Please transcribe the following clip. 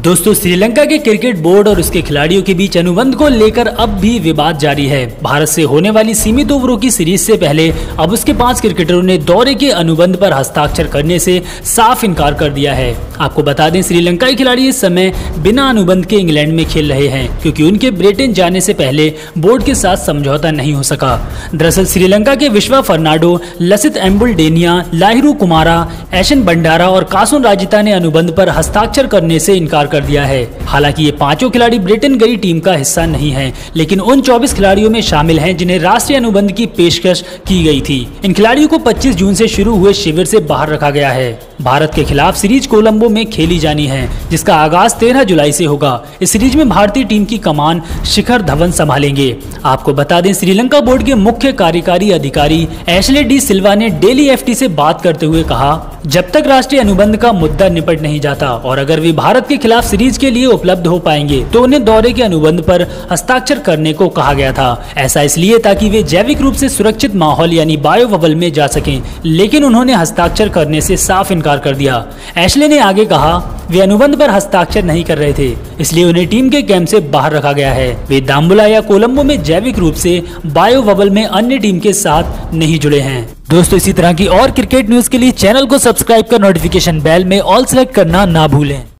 दोस्तों, श्रीलंका के cricket board और उसके खिलाड़ियों के बीच अनुबंध को लेकर अब भी विवाद जारी है। भारत से होने वाली सीमित ओवरों की सीरीज से पहले अब उसके 5 क्रिकेटरों ने दौरे के अनुबंध पर हस्ताक्षर करने से साफ इनकार कर दिया है। आपको बता दें, श्रीलंकाई खिलाड़ी इस समय बिना अनुबंध के इंग्लैंड में खेल रहे हैं क्योंकि उनके ब्रिटेन जाने से पहले बोर्ड के साथ समझौता नहीं हो सका। दरअसल श्रीलंका के विश्वा फर्नांडो, लसिथ एम्बुल्डेनिया, लाहिरू कुमारा, एशन बंडारा और कासुन राजिता ने अनुबंध पर हस्ताक्षर करने से इनकार कर दिया है। हालांकि ये पांचों खिलाड़ी ब्रिटेन गई टीम का हिस्सा नहीं हैं, लेकिन उन 24 खिलाड़ियों में शामिल हैं जिन्हें राष्ट्रीय अनुबंध की पेशकश की गई थी। इन खिलाड़ियों को 25 जून से शुरू हुए शिविर से बाहर रखा गया है। भारत के खिलाफ सीरीज कोलंबो में खेली जानी है, जिसका आगाज 13 जुलाई से होगा। इस सीरीज में भारतीय टीम की कमान शिखर धवन संभालेंगे। आपको बता दें, श्रीलंका बोर्ड के मुख्य कार्यकारी अधिकारी एशले डी सिल्वा ने डेली एफटी से बात करते हुए कहा, जब तक राष्ट्रीय अनुबंध का मुद्दा निपट नहीं जाता और अगर वे भारत के खिलाफ सीरीज के लिए उपलब्ध हो पाएंगे तो उन्हें दौरे के अनुबंध पर हस्ताक्षर करने को कहा गया था। ऐसा इसलिए ताकि वे जैविक रूप से सुरक्षित माहौल यानी बायो बबल में जा सकें, लेकिन उन्होंने हस्ताक्षर करने से साफ इनकार कर दिया। एशले ने आगे कहा, वे अनुबंध पर हस्ताक्षर नहीं कर रहे थे, इसलिए उन्हें टीम के कैंप से बाहर रखा गया है। वे दाम्बुला या कोलंबो में जैविक रूप से बायो बबल में अन्य टीम के साथ नहीं जुड़े हैं। दोस्तों, इसी तरह की और क्रिकेट न्यूज के लिए चैनल को सब्सक्राइब कर नोटिफिकेशन बेल में ऑल सेलेक्ट करना ना भूलें।